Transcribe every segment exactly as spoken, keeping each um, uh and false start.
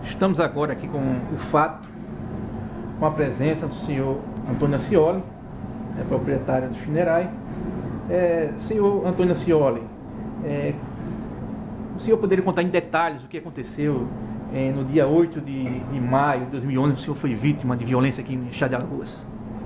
Estamos agora aqui com o fato, com a presença do senhor Antônio Acioli, é proprietário do Funerai. É, senhor Antônio Acioli, é, o senhor poderia contar em detalhes o que aconteceu é, no dia oito de, de maio de dois mil e onze, o senhor foi vítima de violência aqui em Chá de Alagoas?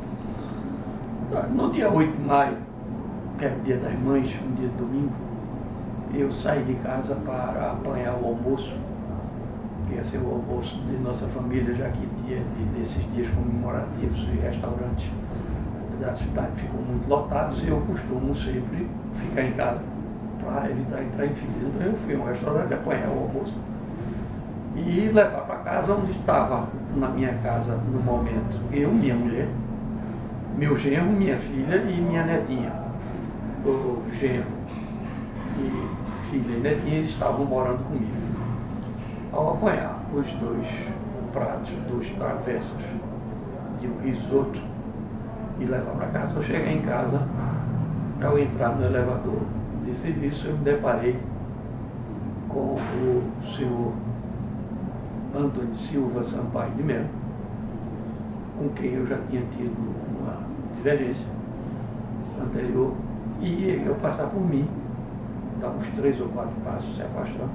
No dia oito de maio, que é o dia das mães, um dia de domingo, eu saí de casa para apanhar o almoço, que ia ser o almoço de nossa família, já que dia desses dias comemorativos e restaurantes da cidade ficam muito lotados, e eu costumo sempre ficar em casa para evitar entrar em fila. Então eu fui a um restaurante apanhar o almoço e levar para casa, onde estava na minha casa no momento eu, minha mulher, meu genro, minha filha e minha netinha. O genro e filha e netinha estavam morando comigo. Ao apanhar os dois pratos, duas travessas de um risoto e levar para casa, eu cheguei em casa, ao entrar no elevador de serviço, eu me deparei com o senhor Antônio Silva Sampaio de Melo, com quem eu já tinha tido uma divergência anterior, e ele, ao passar por mim, dar uns três ou quatro passos, se afastando,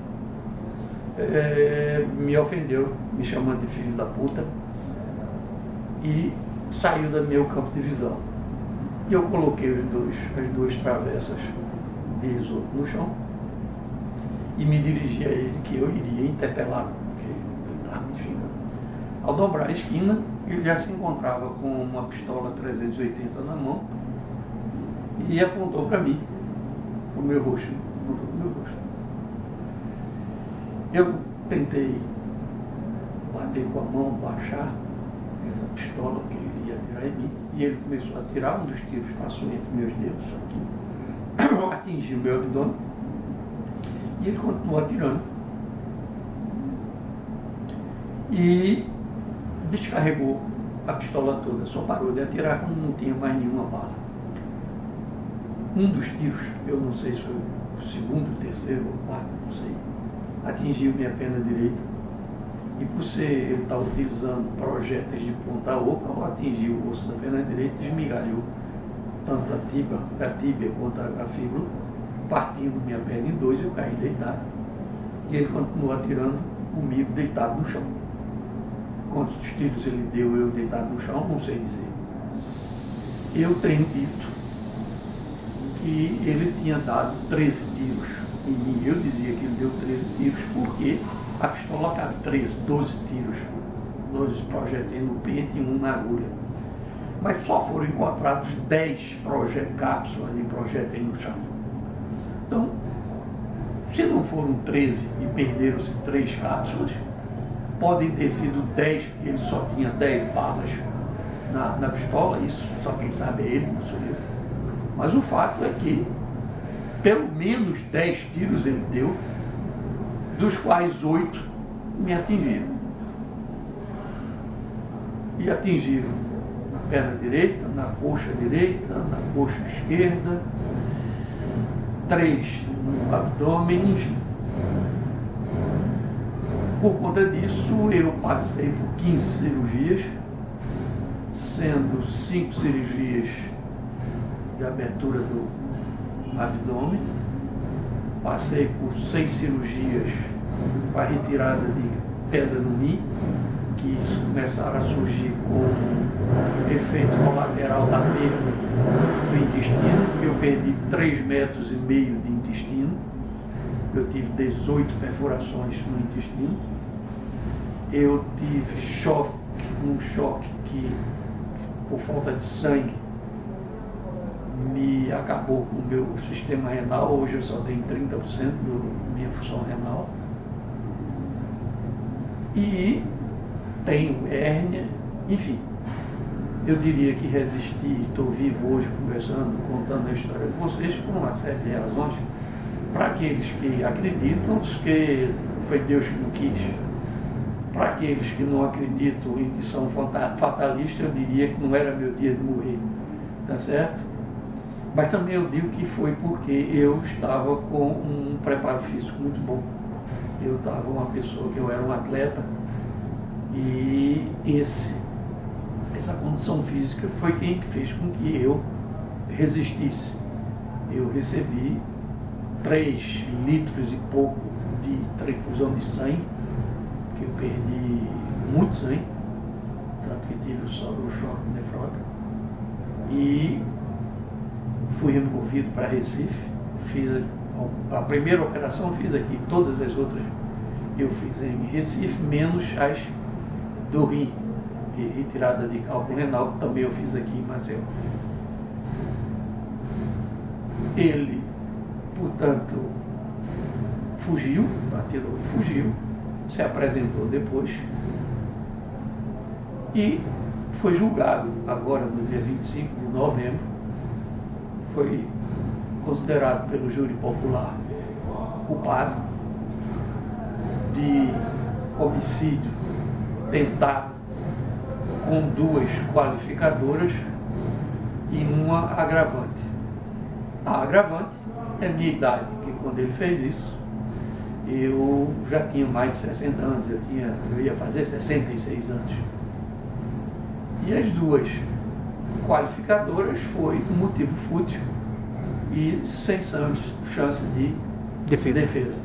é, me ofendeu, me chamando de filho da puta, e saiu do meu campo de visão. E eu coloquei os dois, as duas travessas de risoto no chão e me dirigi a ele, que eu iria interpelá-lo, porque ele estava me xingando. Ao dobrar a esquina, ele já se encontrava com uma pistola trezentos e oitenta na mão e apontou para mim, para o meu rosto, apontou para o meu rosto. Eu tentei bater com a mão, baixar essa pistola que ele ia atirar em mim, e ele começou a atirar. Um dos tiros passou entre meus dedos aqui, atingiu meu abdômen, e ele continuou atirando e descarregou a pistola toda, só parou de atirar quando não tinha mais nenhuma bala. Um dos tiros, eu não sei se foi o segundo, o terceiro ou o quarto, não sei, atingiu minha perna direita, e por ser ele estar utilizando projéteis de ponta oca, ao atingir o osso da perna direita, esmigalhou tanto a tíbia, a tíbia quanto a fíbula, partindo minha perna em dois, eu caí deitado, e ele continuou atirando comigo deitado no chão. Quantos tiros ele deu eu deitado no chão, não sei dizer. Eu tenho dito que ele tinha dado treze tiros em mim. Eu dizia que ele deu treze tiros porque a pistola cabe treze, doze tiros, doze projéteis no pente e um na agulha. Mas só foram encontrados dez cápsulas de projéteis no chão. Então, se não foram treze e perderam-se três cápsulas, podem ter sido dez, porque ele só tinha dez balas na, na pistola, isso só quem sabe é ele, não sou eu. Mas o fato é que pelo menos dez tiros ele deu, dos quais oito me atingiram. E atingiram na perna direita, na coxa direita, na coxa esquerda, três no abdômen, enfim. Por conta disso, eu passei por quinze cirurgias, sendo cinco cirurgias de abertura do abdômen, passei por seis cirurgias para retirada de pedra no rim, que isso começaram a surgir como efeito colateral da perda do intestino. Eu perdi três metros e meio de intestino, eu tive dezoito perfurações no intestino, eu tive choque, um choque que, por falta de sangue, me acabou com o meu sistema renal. Hoje eu só tenho trinta por cento da minha função renal. E tenho hérnia, enfim. Eu diria que resisti, estou vivo hoje conversando, contando a história de vocês por uma série de razões. Para aqueles que acreditam que foi Deus que não quis. Para aqueles que não acreditam e que são fatalistas, eu diria que não era meu dia de morrer. Tá certo? Mas também eu digo que foi porque eu estava com um preparo físico muito bom. Eu estava uma pessoa que eu era um atleta, E esse, essa condição física foi quem fez com que eu resistisse. Eu recebi três litros e pouco de transfusão de sangue, que eu perdi muito sangue, tanto que tive o choque nefrótico. E fui removido para Recife, fiz a, a primeira operação, fiz aqui, todas as outras eu fiz em Recife, menos as do rim, de retirada de cálculo renal, que também eu fiz aqui em Maceió. Ele, portanto, fugiu, atirou e fugiu, se apresentou depois e foi julgado agora no dia vinte e cinco de novembro, foi considerado pelo júri popular culpado de homicídio tentado com duas qualificadoras e uma agravante. A agravante é a minha idade, que quando ele fez isso, eu já tinha mais de sessenta anos, eu, tinha, eu ia fazer sessenta e seis anos. E as duas qualificadoras foi um motivo fútil e sem chance de defesa. defesa.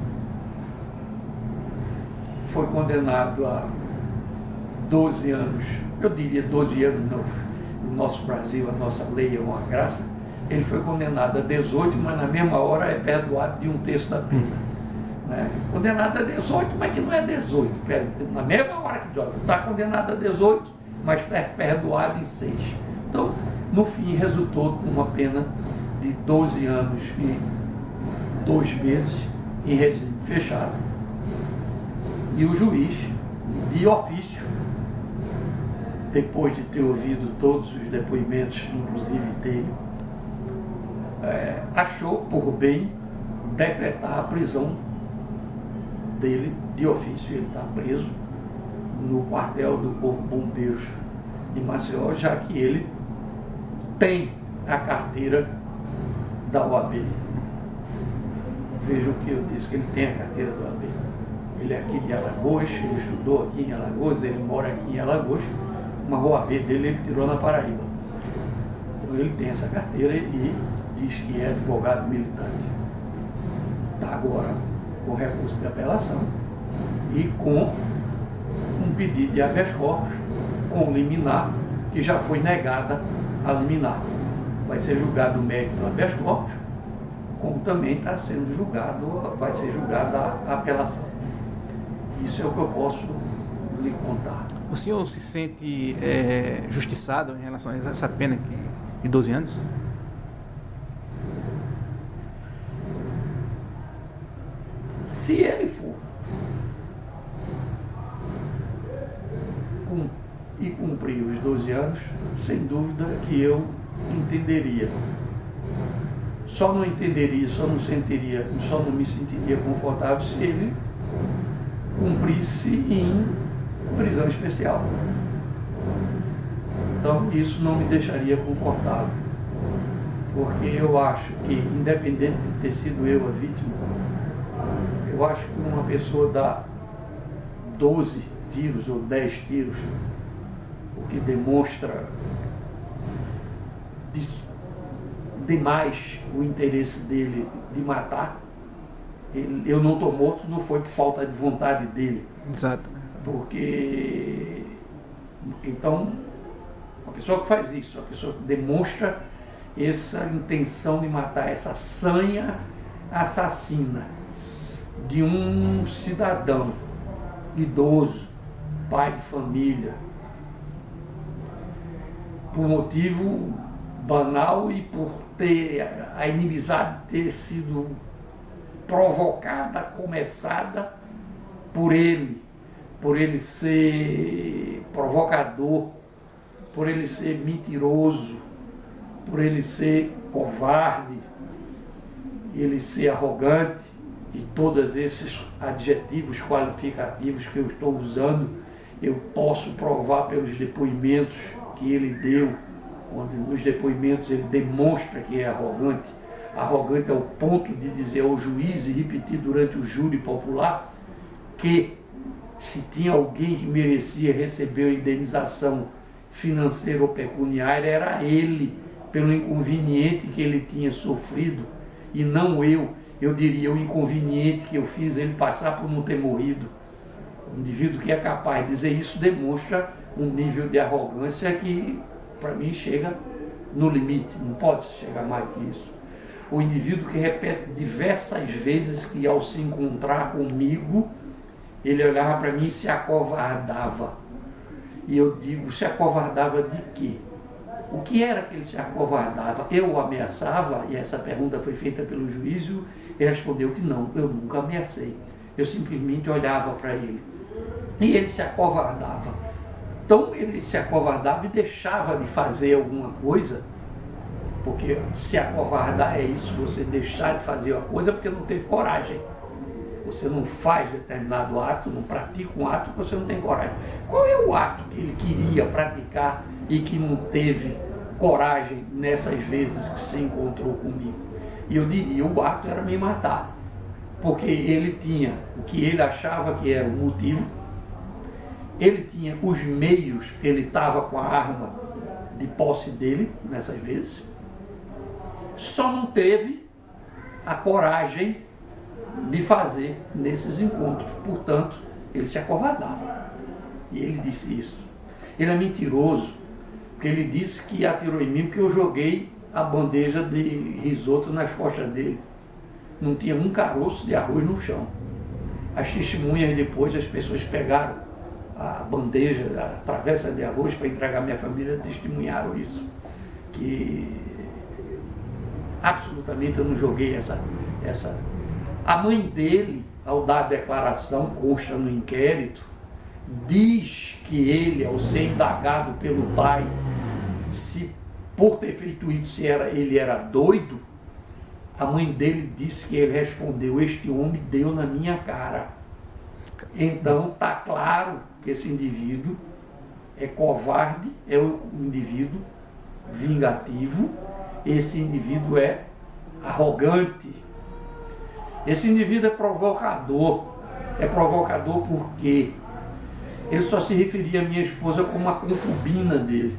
Foi condenado a doze anos, eu diria doze anos, no, no nosso Brasil, a nossa lei é uma graça. Ele foi condenado a dezoito, mas na mesma hora é perdoado de um terço da pena. Né? Condenado a dezoito, mas que não é dezoito. Na mesma hora que está condenado a dezoito, mas está perdoado em seis. Então, no fim, resultou com uma pena de doze anos e dois meses em regime fechado. E o juiz, de ofício, depois de ter ouvido todos os depoimentos, inclusive dele, é, achou por bem decretar a prisão dele de ofício. Ele está preso no quartel do Corpo de Bombeiros de Maceió, já que ele tem a carteira da O A B. Veja o que eu disse, que ele tem a carteira da O A B. Ele é aqui de Alagoas, ele estudou aqui em Alagoas, ele mora aqui em Alagoas, uma O A B dele ele tirou na Paraíba. Então ele tem essa carteira e diz que é advogado militante. Está agora com recurso de apelação e com um pedido de habeas corpus, com liminar, que já foi negada a liminar. Vai ser julgado o mérito do habeas corpus, como também está sendo julgado, vai ser julgada a apelação. Isso é o que eu posso lhe contar. O senhor se sente é, justiçado em relação a essa pena de doze anos? Se ele for cum, e cumprir os doze anos, sem dúvida que eu entenderia. Só não entenderia, só não sentiria, só não me sentiria confortável se ele cumprisse em prisão especial. Então isso não me deixaria confortável, porque eu acho que, independente de ter sido eu a vítima, eu acho que uma pessoa dá doze tiros ou dez tiros, o que demonstra demais o interesse dele de matar. Ele, eu não estou morto, não foi por falta de vontade dele. Exato. Porque, então, uma pessoa que faz isso, uma pessoa que demonstra essa intenção de matar, essa sanha assassina de um cidadão idoso, pai de família, por motivo banal e por ter a inimizade ter sido provocada, começada por ele, por ele ser provocador, por ele ser mentiroso, por ele ser covarde, ele ser arrogante, e todos esses adjetivos qualificativos que eu estou usando, eu posso provar pelos depoimentos que ele deu, onde nos depoimentos ele demonstra que é arrogante, arrogante ao ponto de dizer ao juiz e repetir durante o júri popular que se tinha alguém que merecia receber a indenização financeira ou pecuniária, era ele, pelo inconveniente que ele tinha sofrido, e não eu. Eu diria o inconveniente que eu fiz ele passar por não ter morrido. Um indivíduo que é capaz de dizer isso demonstra um nível de arrogância que, para mim, chega no limite, não pode chegar mais que isso. O indivíduo que repete diversas vezes que, ao se encontrar comigo, ele olhava para mim e se acovardava. E eu digo, se acovardava de quê? O que era que ele se acovardava? Eu o ameaçava? E essa pergunta foi feita pelo juiz, e ele respondeu que não, eu nunca ameacei. Eu simplesmente olhava para ele. E ele se acovardava. Então ele se acovardava e deixava de fazer alguma coisa, porque se acovardar é isso, você deixar de fazer uma coisa porque não teve coragem. Você não faz determinado ato, não pratica um ato porque você não tem coragem. Qual é o ato que ele queria praticar e que não teve coragem nessas vezes que se encontrou comigo? E eu diria, o ato era me matar, porque ele tinha o que ele achava que era o motivo, ele tinha os meios, ele estava com a arma de posse dele nessas vezes, só não teve a coragem de fazer nesses encontros. Portanto, ele se acovardava. E ele disse isso. Ele é mentiroso, porque ele disse que atirou em mim porque eu joguei a bandeja de risoto nas costas dele. Não tinha um caroço de arroz no chão. As testemunhas depois, as pessoas pegaram a bandeja, a travessa de arroz para entregar à minha família, testemunharam isso. Que absolutamente eu não joguei essa... essa... A mãe dele, ao dar a declaração, consta no inquérito, diz que ele, ao ser indagado pelo pai, se por ter feito isso, se era, ele era doido, a mãe dele disse que ele respondeu, este homem deu na minha cara. Então está claro que esse indivíduo é covarde, é um indivíduo vingativo, esse indivíduo é arrogante. Esse indivíduo é provocador. É provocador porque ele só se referia à minha esposa como uma concubina dele.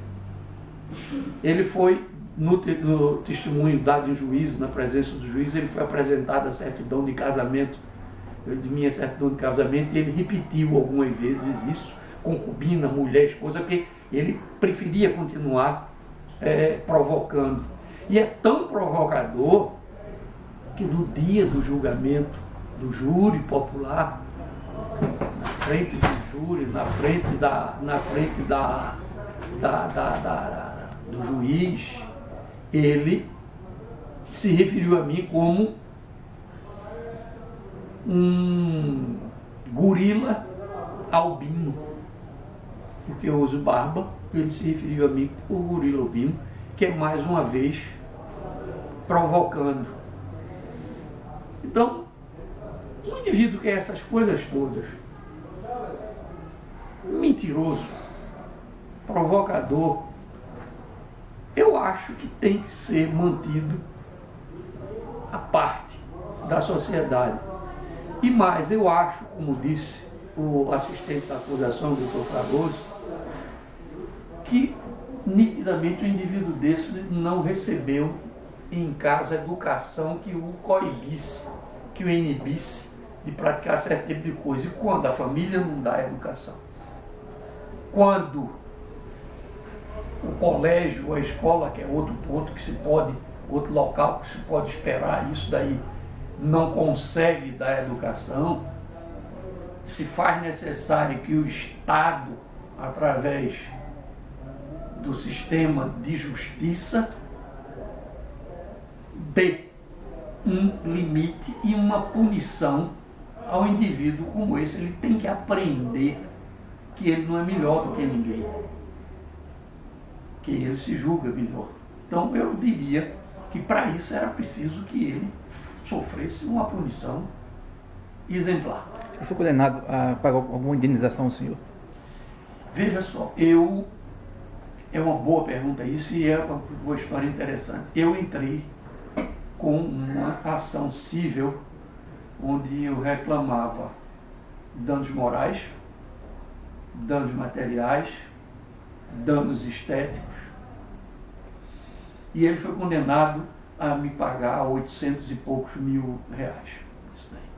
Ele foi, no, te, no testemunho dado em juízo, na presença do juiz, ele foi apresentado a certidão de casamento, de minha certidão de casamento, e ele repetiu algumas vezes isso, concubina, mulher, esposa, porque ele preferia continuar é, provocando. E é tão provocador que no dia do julgamento do júri popular, na frente do júri, na frente da, na frente da, da, da, da, do juiz, ele se referiu a mim como um gorila albino, porque eu uso barba, ele se referiu a mim por gorila albino, que é mais uma vez provocando. Então, um indivíduo que é essas coisas todas, mentiroso, provocador, eu acho que tem que ser mantido à parte da sociedade. E mais, eu acho, como disse o assistente da acusação, o doutor Fragoso, que nitidamente o indivíduo desse não recebeu em casa a educação que o coibisse, que o inibisse de praticar certo tipo de coisa. E quando a família não dá a educação, quando o colégio, a escola, que é outro ponto que se pode, outro local que se pode esperar, isso daí não consegue dar educação, se faz necessário que o Estado, através do sistema de justiça, dê um limite e uma punição ao indivíduo como esse. Ele tem que aprender que ele não é melhor do que ninguém, que ele se julga melhor. Então eu diria que para isso era preciso que ele sofresse uma punição exemplar. Ele foi condenado a pagar alguma indenização, senhor? Veja só, eu... É uma boa pergunta isso, e é uma boa história interessante. Eu entrei com uma ação civil onde eu reclamava danos morais danos materiais, danos estéticos, e ele foi condenado a me pagar oitocentos e poucos mil reais. Isso daí.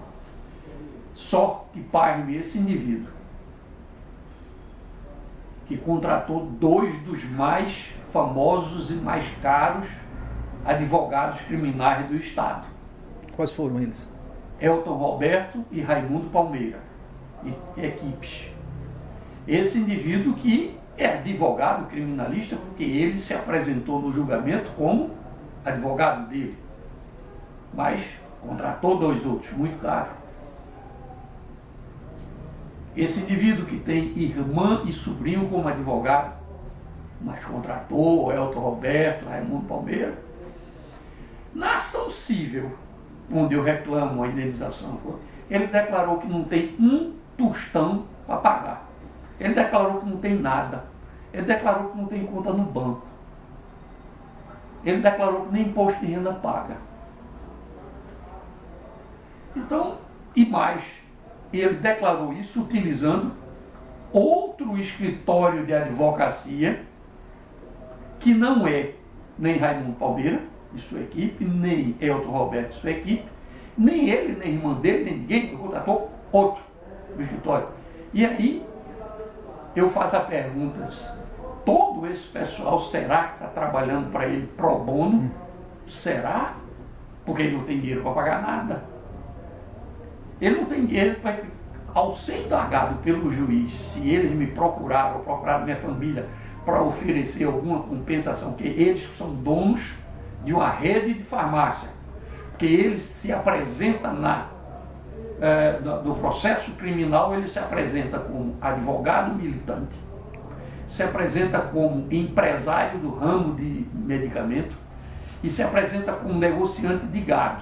Só que pague-me esse indivíduo, que contratou dois dos mais famosos e mais caros advogados criminais do Estado. Quais foram eles? Elton Roberto e Raimundo Palmeira, e equipes. Esse indivíduo que é advogado criminalista, porque ele se apresentou no julgamento como advogado dele, mas contratou dois outros, muito caros. Esse indivíduo que tem irmã e sobrinho como advogado, mas contratou Elton Roberto, Raimundo Palmeira. Na ação civil, onde eu reclamo a indenização, ele declarou que não tem um tostão para pagar. Ele declarou que não tem nada. Ele declarou que não tem conta no banco. Ele declarou que nem imposto de renda paga. Então, e mais, ele declarou isso utilizando outro escritório de advocacia, que não é nem Raimundo Palmeira e sua equipe, nem Elton Roberto e sua equipe, nem ele, nem irmã dele, nem ninguém, ele contratou outro do escritório. E aí, eu faço a pergunta, todo esse pessoal, será que está trabalhando para ele pro bono? Será? Porque ele não tem dinheiro para pagar nada. Ele não tem dinheiro para... Ao ser indagado pelo juiz, se eles me procuraram, ou procuraram minha família, para oferecer alguma compensação, que eles são donos de uma rede de farmácia, que eles se apresentam na, é, do processo criminal, ele se apresenta como advogado militante, se apresenta como empresário do ramo de medicamento e se apresenta como negociante de gado.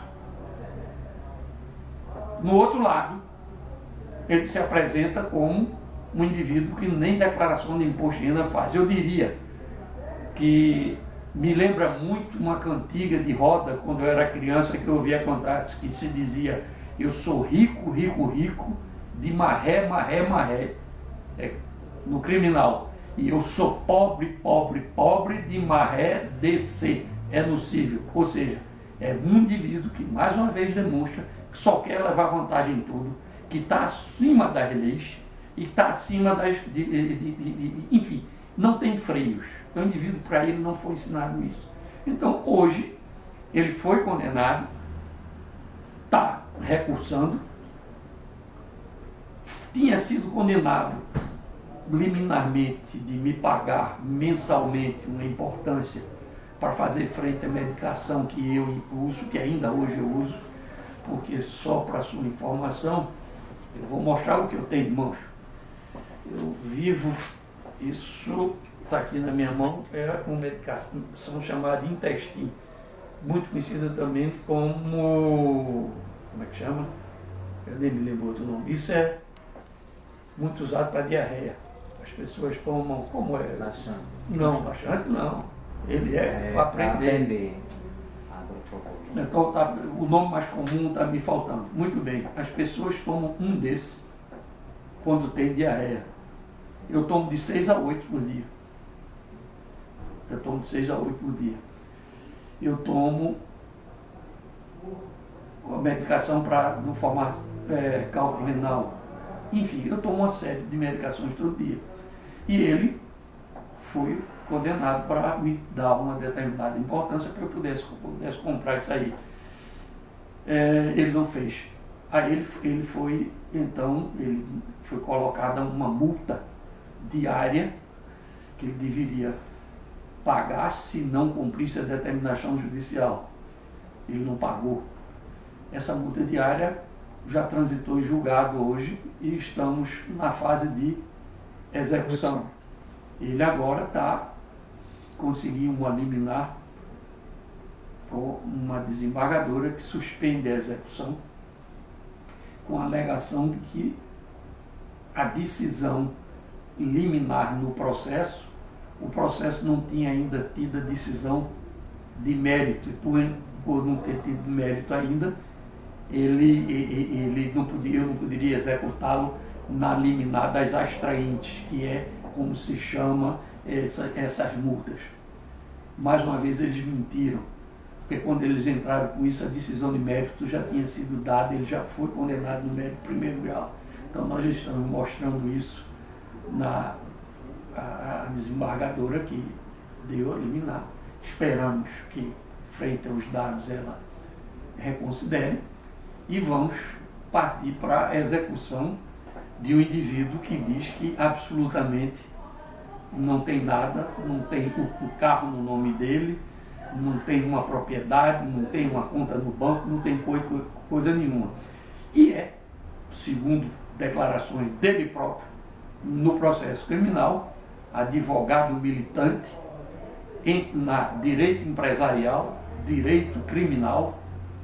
No outro lado, ele se apresenta como um indivíduo que nem declaração de imposto de renda faz. Eu diria que me lembra muito uma cantiga de roda, quando eu era criança, que eu ouvia cantar, que se dizia: eu sou rico, rico, rico, de marré, marré, marré, é, no criminal. E eu sou pobre, pobre, pobre, de marré, D C, é no civil. Ou seja, é um indivíduo que, mais uma vez, demonstra que só quer levar vantagem em tudo, que está acima das leis e está acima das... De, de, de, de, de, enfim, não tem freios. O indivíduo, para ele, não foi ensinado isso. Então, hoje, ele foi condenado, está recursando, tinha sido condenado liminarmente de me pagar mensalmente uma importância para fazer frente à medicação que eu uso, que ainda hoje eu uso, porque só para sua informação, eu vou mostrar o que eu tenho em mãos. Eu vivo, isso está aqui na minha mão, é uma medicação chamada Intestin, muito conhecida também como, como é que chama? Eu nem me lembro outro nome. Isso é muito usado para diarreia. As pessoas tomam, como é? Laxante. Não, laxante não. Ele é, é para aprender. aprender. Então, tá, o nome mais comum está me faltando. Muito bem, as pessoas tomam um desses quando tem diarreia. Eu tomo de seis a oito por dia. Eu tomo de seis a oito por dia. Eu tomo a medicação para não formar é, cálculo renal. Enfim, eu tomo uma série de medicações todo dia. E ele foi condenado para me dar uma determinada importância para eu pudesse, pudesse comprar isso aí. É, ele não fez. Aí ele, ele foi, então, ele foi colocada uma multa diária que ele deveria pagar se não cumprisse a determinação judicial. Ele não pagou. Essa multa diária já transitou em julgado hoje e estamos na fase de execução. Ele agora está conseguindo uma liminar com uma desembargadora que suspende a execução com a alegação de que a decisão liminar no processo, o processo não tinha ainda tido a decisão de mérito, e por, por não ter tido mérito ainda, ele, ele não podia, eu não poderia executá-lo na liminar das astraentes, que é como se chama essa, essas multas. Mais uma vez eles mentiram, porque quando eles entraram com isso, a decisão de mérito já tinha sido dada, ele já foi condenado no mérito primeiro grau. Então nós estamos mostrando isso na a, a desembargadora que deu a liminar. Esperamos que, frente aos dados, ela reconsidere e vamos partir para a execução de um indivíduo que diz que absolutamente não tem nada, não tem o carro no nome dele, não tem uma propriedade, não tem uma conta no banco, não tem coisa, coisa nenhuma. E é, segundo declarações dele próprio, no processo criminal, advogado militante em, na direito empresarial, direito criminal,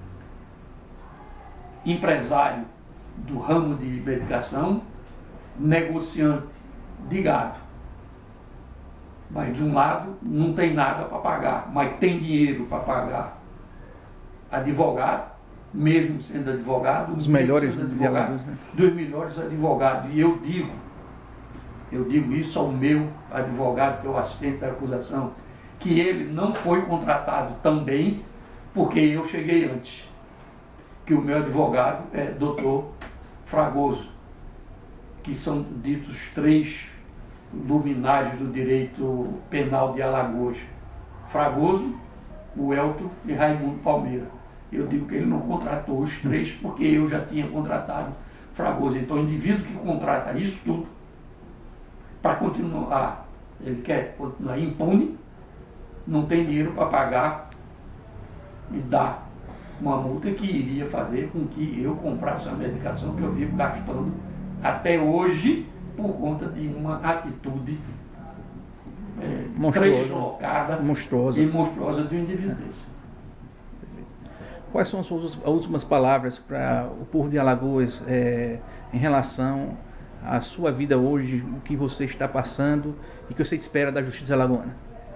empresário do ramo de medicação, negociante de gado. Mas de um lado não tem nada para pagar, mas tem dinheiro para pagar. Advogado, mesmo sendo advogado, os melhores advogado, advogados, né? Dos melhores advogados. E eu digo, eu digo isso ao meu advogado, que é o assistente da acusação, que ele não foi contratado também porque eu cheguei antes. Que o meu advogado é doutor Fragoso, que são ditos três luminares do direito penal de Alagoas: Fragoso, o Elton e Raimundo Palmeira. Eu digo que ele não contratou os três porque eu já tinha contratado Fragoso. Então, o indivíduo que contrata isso tudo para continuar, ele quer continuar impune, não tem dinheiro para pagar e dar uma multa que iria fazer com que eu comprasse a medicação que eu vivo gastando até hoje por conta de uma atitude é, deslocada monstruosa. e monstruosa de um indivíduo desse. Quais são as suas últimas palavras para o povo de Alagoas é, em relação à sua vida hoje, o que você está passando e o que você espera da Justiça alagoana?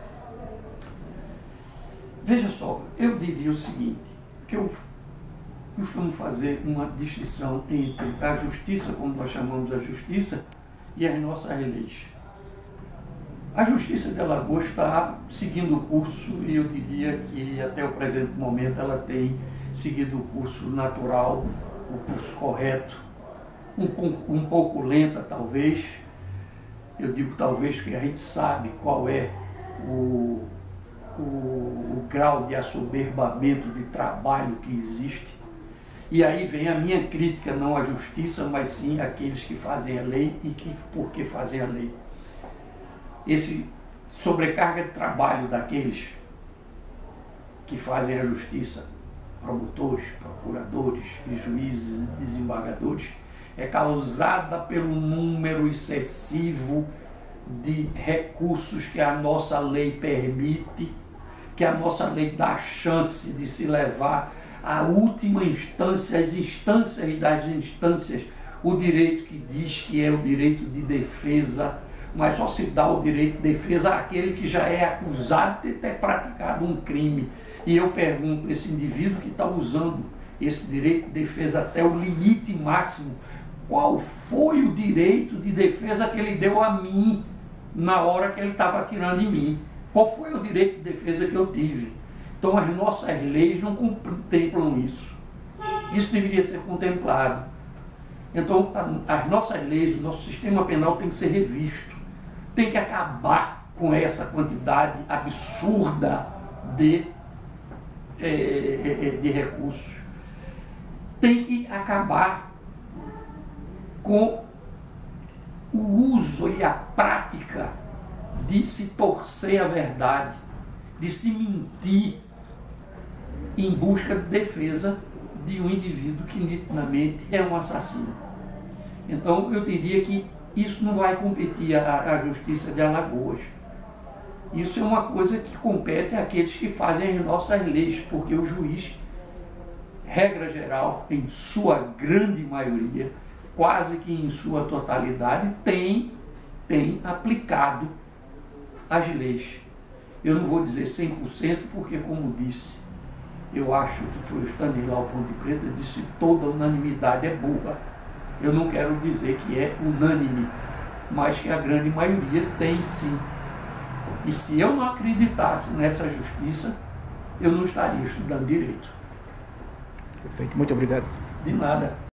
Veja só, eu diria o seguinte, que eu costumo fazer uma distinção entre a justiça, como nós chamamos a justiça, e as nossas leis. A Justiça de Alagoas está seguindo o curso, e eu diria que até o presente momento ela tem seguido o curso natural, o curso correto, um, um, um pouco lenta talvez. Eu digo talvez porque a gente sabe qual é o, o, o grau de assoberbamento de trabalho que existe. E aí vem a minha crítica, não à justiça, mas sim àqueles que fazem a lei e que por que fazem a lei. Esse sobrecarga de trabalho daqueles que fazem a justiça, promotores, procuradores, e juízes e desembargadores, é causada pelo número excessivo de recursos que a nossa lei permite, que a nossa lei dá a chance de se levar à última instância, as instâncias das instâncias, o direito que diz que é o direito de defesa, mas só se dá o direito de defesa àquele que já é acusado de ter praticado um crime. E eu pergunto, esse indivíduo que está usando esse direito de defesa até o limite máximo, qual foi o direito de defesa que ele deu a mim na hora que ele estava atirando em mim? Qual foi o direito de defesa que eu tive? Então as nossas leis não contemplam isso. Isso deveria ser contemplado. Então as nossas leis, o nosso sistema penal tem que ser revisto. Tem que acabar com essa quantidade absurda de, é, de recursos. Tem que acabar com o uso e a prática de se torcer a verdade, de se mentir em busca de defesa de um indivíduo que nitidamente é um assassino. Então eu diria que isso não vai competir à, à Justiça de Alagoas. Isso é uma coisa que compete àqueles que fazem as nossas leis, porque o juiz, regra geral, em sua grande maioria, quase que em sua totalidade, tem, tem aplicado as leis. Eu não vou dizer cem por cento, porque, como disse, eu acho que foi o Stanislau Ponte Preta, disse toda unanimidade é burra. Eu não quero dizer que é unânime, mas que a grande maioria tem sim. E se eu não acreditasse nessa justiça, eu não estaria estudando direito. Perfeito, muito obrigado. De nada.